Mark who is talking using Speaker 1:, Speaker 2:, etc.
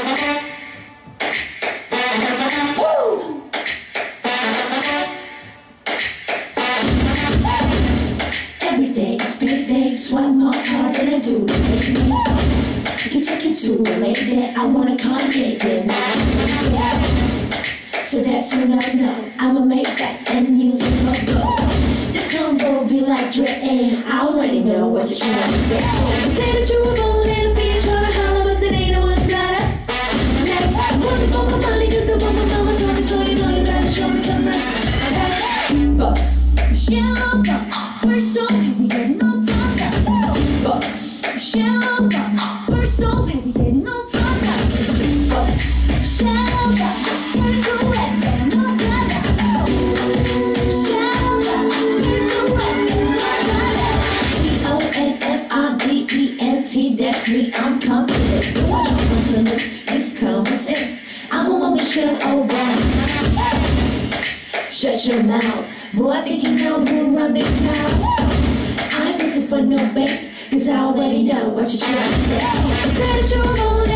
Speaker 1: Every day is big days, one more hard than I do, baby. You take it to a lady, I wanna Kanye, yeah. So that's when I know I'ma make that and use it for gold. This combo be like Dre, I already know what you're trying to say. You say that you were born and I see you trying to holler, but that ain't no one's better. Next, I'm looking for my money, cause the woman mama told me, so you know you better show me some respect. Boss, Michelle Obama, we're so heavy getting on from that. Boss, Michelle Obama, we're so heavy getting on from that. Boss, Michelle Obama, we're so wet getting on from that. Michelle Obama, we're so wet getting on from that. CONFIDENT, that's me, I'm confident. Don't watch my confidence, it's common sense. I'm a woman, Michelle Obama. Shut your mouth, boy, I think you know who run this house. I ain't listen for no bait, cause I already know what you're trying to say. I said that you're a